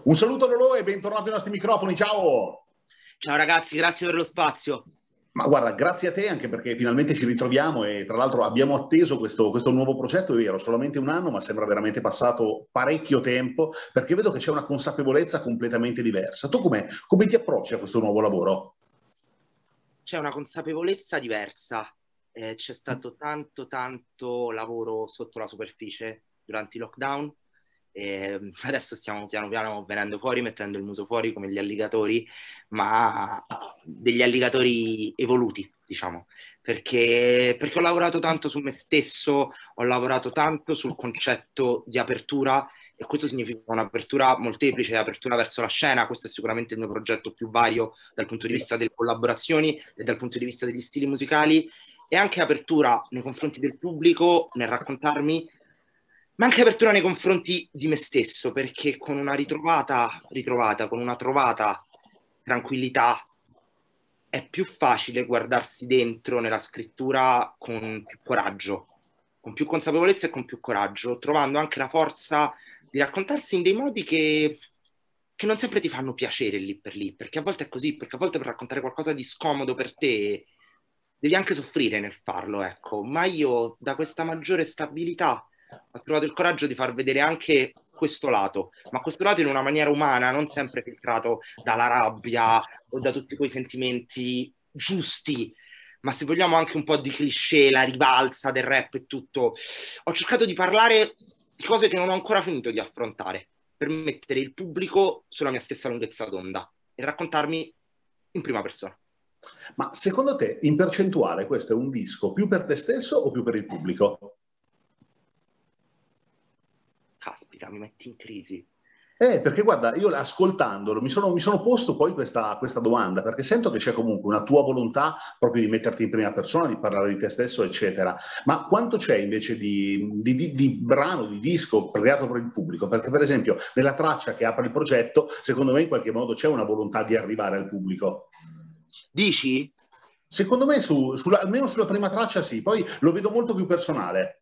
Un saluto a Lolo e bentornato ai nostri microfoni, ciao! Ciao ragazzi, grazie per lo spazio. Ma guarda, grazie a te anche perché finalmente ci ritroviamo e tra l'altro abbiamo atteso questo nuovo progetto, è vero, solamente un anno, ma sembra veramente passato parecchio tempo perché vedo che c'è una consapevolezza completamente diversa. Tu come ti approcci a questo nuovo lavoro? C'è una consapevolezza diversa. C'è stato tanto lavoro sotto la superficie durante i lockdown. Adesso stiamo piano piano venendo fuori, mettendo il muso fuori come gli alligatori, ma degli alligatori evoluti, diciamo, perché ho lavorato tanto su me stesso, ho lavorato tanto sul concetto di apertura, e questo significa un'apertura molteplice, apertura verso la scena. Questo è sicuramente il mio progetto più vario dal punto di Sì. vista delle collaborazioni e dal punto di vista degli stili musicali, e anche apertura nei confronti del pubblico nel raccontarmi, ma anche apertura nei confronti di me stesso, perché con una con una trovata tranquillità è più facile guardarsi dentro nella scrittura con più coraggio, con più consapevolezza e con più coraggio, trovando anche la forza di raccontarsi in dei modi che non sempre ti fanno piacere lì per lì, perché a volte è così, perché a volte per raccontare qualcosa di scomodo per te devi anche soffrire nel farlo, ecco. Ma io da questa maggiore stabilità ho trovato il coraggio di far vedere anche questo lato, ma questo lato in una maniera umana, non sempre filtrato dalla rabbia o da tutti quei sentimenti giusti, ma se vogliamo anche un po' di cliché, la rivalsa del rap e tutto. Ho cercato di parlare di cose che non ho ancora finito di affrontare, per mettere il pubblico sulla mia stessa lunghezza d'onda e raccontarmi in prima persona. Ma secondo te, in percentuale, questo è un disco più per te stesso o più per il pubblico? Caspita, mi metti in crisi. Perché guarda, io ascoltandolo mi sono posto poi questa domanda, perché sento che c'è comunque una tua volontà proprio di metterti in prima persona, di parlare di te stesso, eccetera. Ma quanto c'è invece di brano, di disco creato per il pubblico? Perché per esempio nella traccia che apre il progetto, secondo me in qualche modo c'è una volontà di arrivare al pubblico. Dici? Secondo me almeno sulla prima traccia sì, poi lo vedo molto più personale.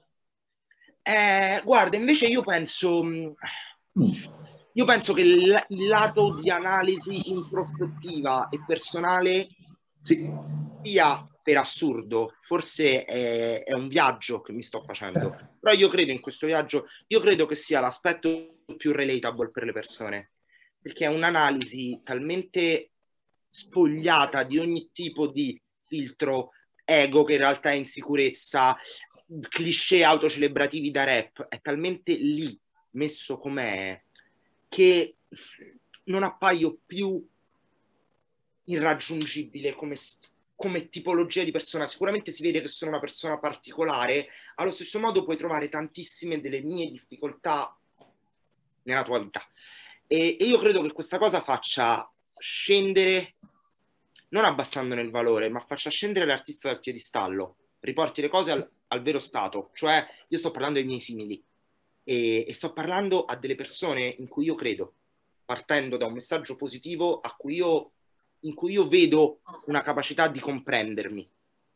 Guarda, invece io penso che il lato di analisi introspettiva e personale Sì, sia per assurdo, forse è un viaggio che mi sto facendo, però io credo in questo viaggio, io credo che sia l'aspetto più relatable per le persone, perché è un'analisi talmente spogliata di ogni tipo di filtro ego che in realtà è insicurezza, cliché autocelebrativi da rap, è talmente lì messo com'è che non appaio più irraggiungibile come tipologia di persona. Sicuramente si vede che sono una persona particolare, allo stesso modo puoi trovare tantissime delle mie difficoltà nella tua vita. E io credo che questa cosa faccia scendere, non abbassandone il valore, ma faccia scendere l'artista dal piedistallo, riporti le cose al vero stato. Cioè, io sto parlando ai miei simili e sto parlando a delle persone in cui io credo, partendo da un messaggio positivo in cui io vedo una capacità di comprendermi.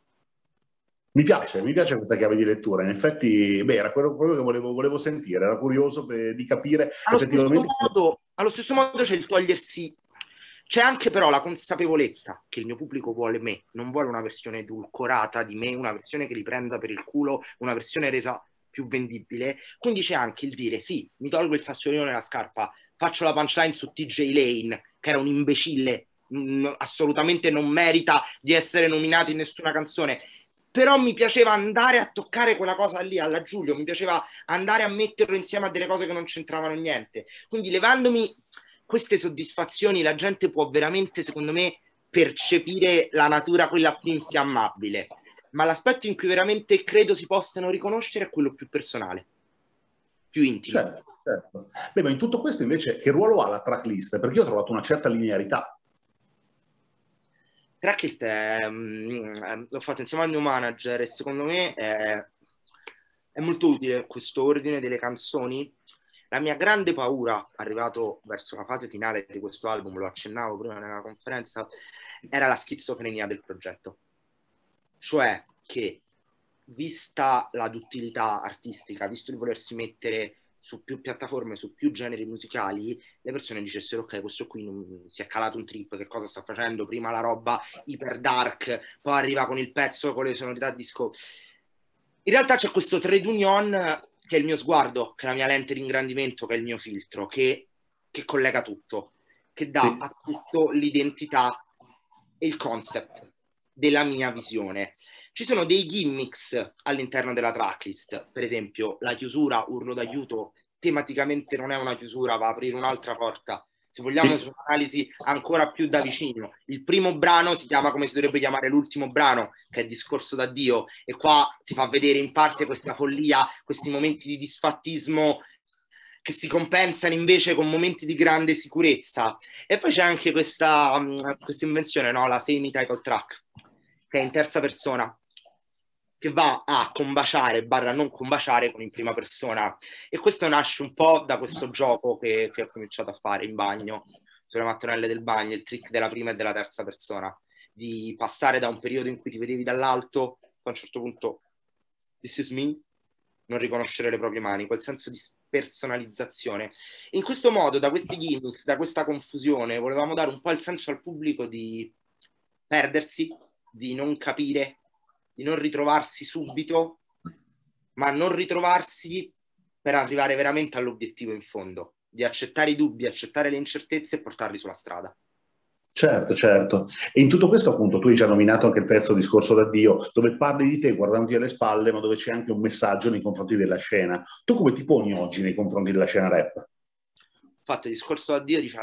mi piace questa chiave di lettura. In effetti, beh, era quello che volevo sentire, era curioso di capire effettivamente. Allo stesso modo c'è il togliersi, c'è anche però la consapevolezza che il mio pubblico vuole me, non vuole una versione edulcorata di me, una versione che li prenda per il culo, una versione resa più vendibile. Quindi c'è anche il dire sì, mi tolgo il sassolino nella scarpa, faccio la punchline su TJ Lane, che era un imbecille, assolutamente non merita di essere nominato in nessuna canzone, però mi piaceva andare a toccare quella cosa lì alla Giulio, mi piaceva andare a metterlo insieme a delle cose che non c'entravano niente. Quindi levandomi queste soddisfazioni la gente può veramente, secondo me, percepire la natura quella più infiammabile, ma l'aspetto in cui veramente credo si possano riconoscere è quello più personale, più intimo. Certo, certo. Beh, ma in tutto questo invece che ruolo ha la tracklist? Perché io ho trovato una certa linearità. Tracklist l'ho fatto insieme al mio manager e secondo me è molto utile questo ordine delle canzoni. La mia grande paura, arrivato verso la fase finale di questo album, lo accennavo prima nella conferenza, era la schizofrenia del progetto. Cioè che, vista la duttilità artistica, visto il volersi mettere su più piattaforme, su più generi musicali, le persone dicessero ok, questo qui non, si è calato un trip, che cosa sta facendo? Prima la roba iper dark, poi arriva con il pezzo con le sonorità disco. In realtà c'è questo trade union che è il mio sguardo, che è la mia lente di ingrandimento, che è il mio filtro, che collega tutto, che dà Sì. a tutto l'identità e il concept della mia visione. Ci sono dei gimmicks all'interno della tracklist, per esempio la chiusura urlo d'aiuto tematicamente non è una chiusura, va a aprire un'altra porta. Se vogliamo Sì. su un'analisi ancora più da vicino, il primo brano si chiama come si dovrebbe chiamare l'ultimo brano, che è Discorso d'addio, e qua ti fa vedere in parte questa follia, questi momenti di disfattismo che si compensano invece con momenti di grande sicurezza. E poi c'è anche questa invenzione, no? La semi-title track, che è in terza persona, che va a combaciare, barra non combaciare con in prima persona. E questo nasce un po' da questo gioco che ho cominciato a fare in bagno, sulle mattonelle del bagno, il trick della prima e della terza persona, di passare da un periodo in cui ti vedevi dall'alto, a un certo punto, this is me, non riconoscere le proprie mani, quel senso di personalizzazione. In questo modo, da questi gimmicks, da questa confusione, volevamo dare un po' il senso al pubblico di perdersi, di non capire, di non ritrovarsi subito, ma non ritrovarsi per arrivare veramente all'obiettivo in fondo, di accettare i dubbi, accettare le incertezze e portarli sulla strada. Certo, certo. E in tutto questo, appunto, tu hai già nominato anche il pezzo Discorso d'addio, dove parli di te guardandoti alle spalle, ma dove c'è anche un messaggio nei confronti della scena. Tu come ti poni oggi nei confronti della scena rap? Fatto il discorso d'addio, dice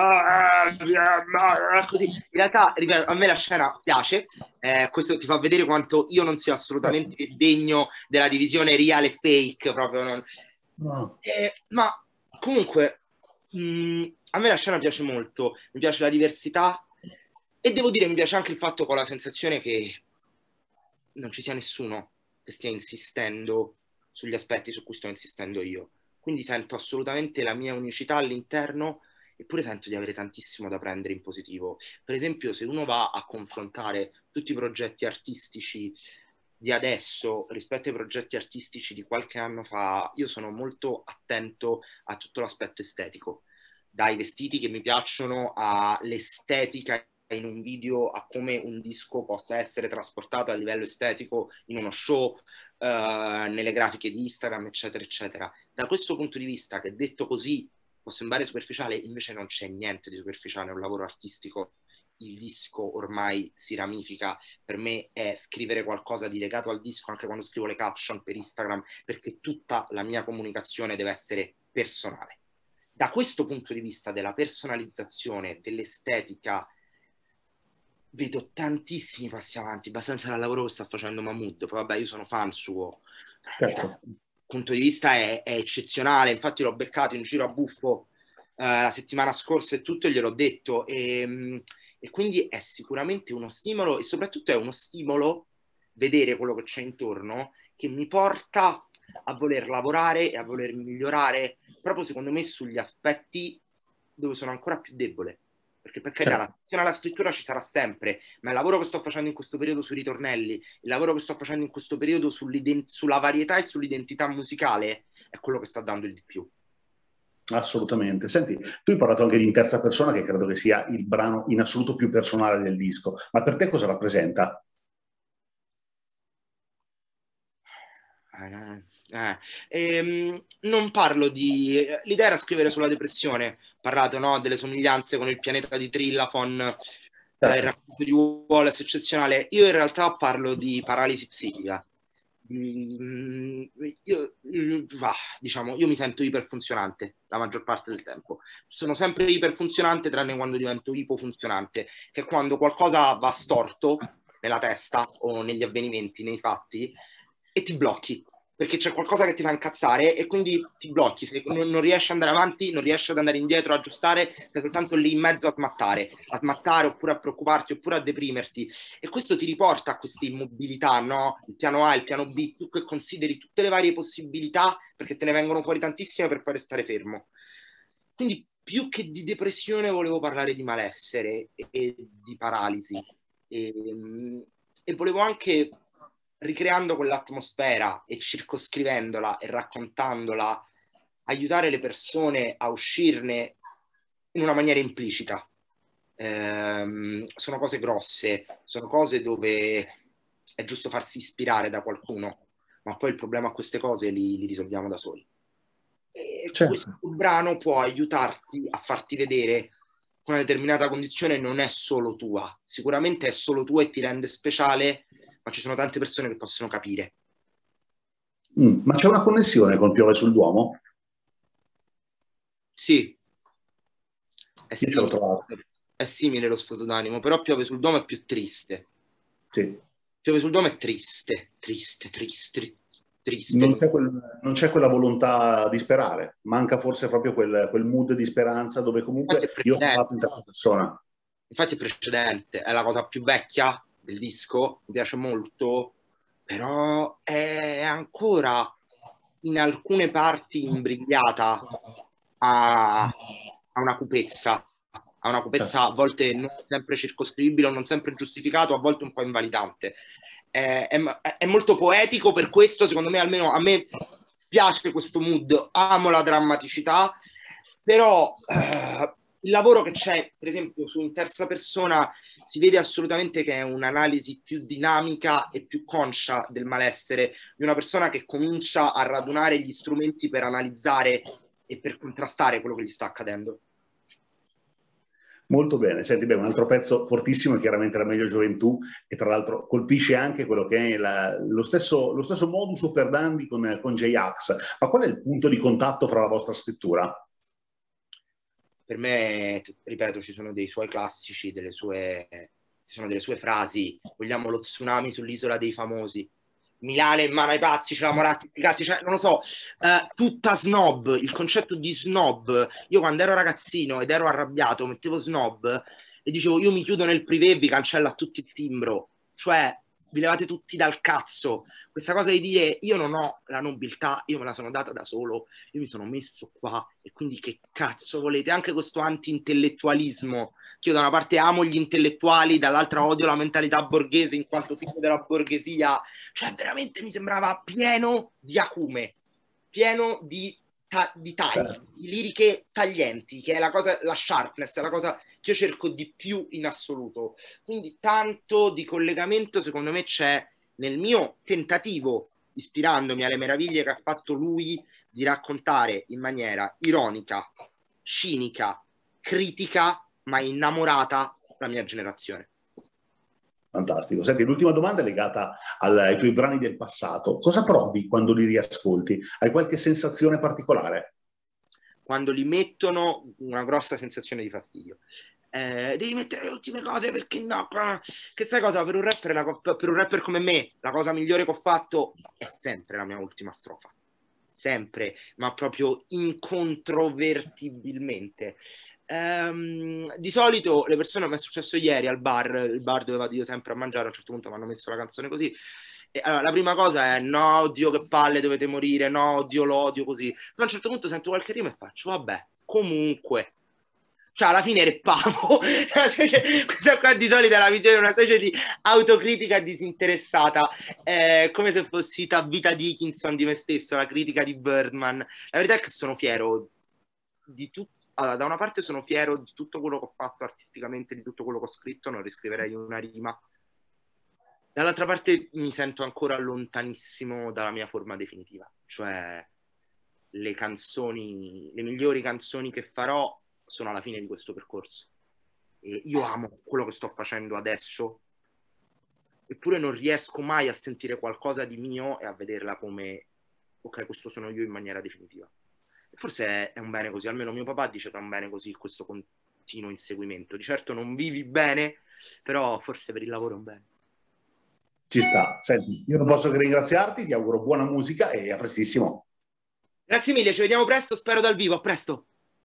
così. In realtà, ripeto, a me la scena piace, questo ti fa vedere quanto io non sia assolutamente degno della divisione real e fake, proprio non. No. Ma comunque a me la scena piace molto, mi piace la diversità e devo dire mi piace anche il fatto che ho la sensazione che non ci sia nessuno che stia insistendo sugli aspetti su cui sto insistendo io. Quindi sento assolutamente la mia unicità all'interno, eppure sento di avere tantissimo da prendere in positivo. Per esempio, se uno va a confrontare tutti i progetti artistici di adesso rispetto ai progetti artistici di qualche anno fa, io sono molto attento a tutto l'aspetto estetico, dai vestiti che mi piacciono all'estetica in un video, a come un disco possa essere trasportato a livello estetico in uno show, nelle grafiche di Instagram, eccetera, eccetera. Da questo punto di vista, che detto così può sembrare superficiale, invece non c'è niente di superficiale, è un lavoro artistico. Il disco ormai si ramifica, per me è scrivere qualcosa di legato al disco anche quando scrivo le caption per Instagram, perché tutta la mia comunicazione deve essere personale. Da questo punto di vista della personalizzazione, dell'estetica, vedo tantissimi passi avanti, abbastanza dal lavoro che sta facendo Mahmood. Poi vabbè, io sono fan suo, Certo. dal punto di vista è eccezionale, infatti l'ho beccato in giro a Buffo la settimana scorsa e tutto, e gliel'ho detto, e quindi è sicuramente uno stimolo, e soprattutto è uno stimolo vedere quello che c'è intorno, che mi porta a voler lavorare e a voler migliorare proprio secondo me sugli aspetti dove sono ancora più debole, perché per carità Certo. l'attenzione alla scrittura ci sarà sempre, ma il lavoro che sto facendo in questo periodo sui ritornelli, il lavoro che sto facendo in questo periodo sulla varietà e sull'identità musicale è quello che sta dando il di più. Assolutamente. Senti, tu hai parlato anche di In terza persona, che credo che sia il brano in assoluto più personale del disco, ma per te cosa rappresenta? Non parlo di. L'idea era scrivere sulla depressione, parlato, no, delle somiglianze con il pianeta di Trillafon, il Certo. racconto di Wallace eccezionale. Io in realtà parlo di paralisi psichica. Io, diciamo, io mi sento iperfunzionante la maggior parte del tempo. Sono sempre iperfunzionante tranne quando divento ipofunzionante, che è quando qualcosa va storto nella testa o negli avvenimenti, nei fatti, e ti blocchi perché c'è qualcosa che ti fa incazzare e quindi ti blocchi, non riesci ad andare avanti, non riesci ad andare indietro, a aggiustare, sei soltanto lì in mezzo a smattare oppure a preoccuparti oppure a deprimerti, e questo ti riporta a questa immobilità, no? Il piano A, il piano B, tu che consideri tutte le varie possibilità perché te ne vengono fuori tantissime per poi restare fermo. Quindi più che di depressione volevo parlare di malessere e di paralisi e volevo anche, ricreando quell'atmosfera e circoscrivendola e raccontandola, aiutare le persone a uscirne in una maniera implicita. Sono cose grosse, sono cose dove è giusto farsi ispirare da qualcuno, ma poi il problema a queste cose li risolviamo da soli. E Certo. questo brano può aiutarti a farti vedere che una determinata condizione non è solo tua, sicuramente è solo tua e ti rende speciale, ma ci sono tante persone che possono capire. Ma c'è una connessione con Piove sul Duomo? Sì, Io ce l'ho trovato. è simile lo stato d'animo, però Piove sul Duomo è più triste. Sì. Piove sul Duomo è triste. Non c'è quella volontà di sperare, manca forse proprio quel mood di speranza dove comunque io sono stato in terza persona. Infatti è precedente, è la cosa più vecchia del disco, mi piace molto, però è ancora in alcune parti imbrigliata a una cupezza, a volte non sempre circoscrivibile o non sempre giustificato, a volte un po' invalidante. È molto poetico, per questo secondo me, almeno a me piace questo mood, amo la drammaticità, però il lavoro che c'è, per esempio, su In terza persona si vede assolutamente che è un'analisi più dinamica e più conscia del malessere di una persona che comincia a radunare gli strumenti per analizzare e per contrastare quello che gli sta accadendo. Molto bene, senti, beh, un altro pezzo fortissimo è chiaramente La meglio gioventù, e tra l'altro colpisce anche quello che è lo stesso modus operandi con J-Ax. Ma qual è il punto di contatto fra la vostra scrittura? Per me, ripeto, ci sono dei suoi classici, ci sono delle sue frasi. Vogliamo lo tsunami sull'isola dei famosi. Milano in mano ai pazzi, c'è la Moratti, cazzi, cioè, non lo so, tutta snob, il concetto di snob. Io quando ero ragazzino ed ero arrabbiato, mettevo snob e dicevo io mi chiudo nel privé e vi cancello a tutti il timbro. Cioè, vi levate tutti dal cazzo. Questa cosa di dire io non ho la nobiltà, io me la sono data da solo, io mi sono messo qua e quindi che cazzo volete? Anche questo anti-intellettualismo, che io da una parte amo gli intellettuali, dall'altra odio la mentalità borghese in quanto figlio della borghesia, cioè veramente mi sembrava pieno di acume, pieno di tagli, di liriche taglienti, che è la cosa, la sharpness, è la cosa che io cerco di più in assoluto. Quindi tanto di collegamento secondo me c'è nel mio tentativo, ispirandomi alle meraviglie che ha fatto lui, di raccontare in maniera ironica, cinica, critica, ma innamorata la mia generazione. Fantastico. Senti, l'ultima domanda è legata ai tuoi brani del passato. Cosa provi quando li riascolti? Hai qualche sensazione particolare? Quando li mettono, una grossa sensazione di fastidio. Devi mettere le ultime cose perché no? Che sai cosa? Per un rapper come me, la cosa migliore che ho fatto è sempre la mia ultima strofa. Sempre, ma proprio incontrovertibilmente. Di solito le persone, mi è successo ieri al bar, il bar dove vado io sempre a mangiare, a un certo punto mi hanno messo la canzone così. E allora, la prima cosa è no, oddio che palle, dovete morire, no, oddio lo odio così. Però a un certo punto sento qualche rima e faccio, vabbè, comunque. Cioè, alla fine reppavo. Questa qua di solito è la visione, una specie di autocritica disinteressata, come se fossi Tabitha Dickinson di me stesso, la critica di Birdman. La verità è che sono fiero di tutto. Allora, da una parte sono fiero di tutto quello che ho fatto artisticamente, di tutto quello che ho scritto, non riscriverei una rima. Dall'altra parte mi sento ancora lontanissimo dalla mia forma definitiva, cioè le canzoni, le migliori canzoni che farò sono alla fine di questo percorso. E io amo quello che sto facendo adesso, eppure non riesco mai a sentire qualcosa di mio e a vederla come ok, questo sono io in maniera definitiva. Forse è un bene così, almeno mio papà dice che è un bene così questo continuo inseguimento. Di certo non vivi bene, però forse per il lavoro è un bene. Ci sta. Senti, io non posso che ringraziarti, ti auguro buona musica e a prestissimo. Grazie mille, ci vediamo presto, spero dal vivo, a presto.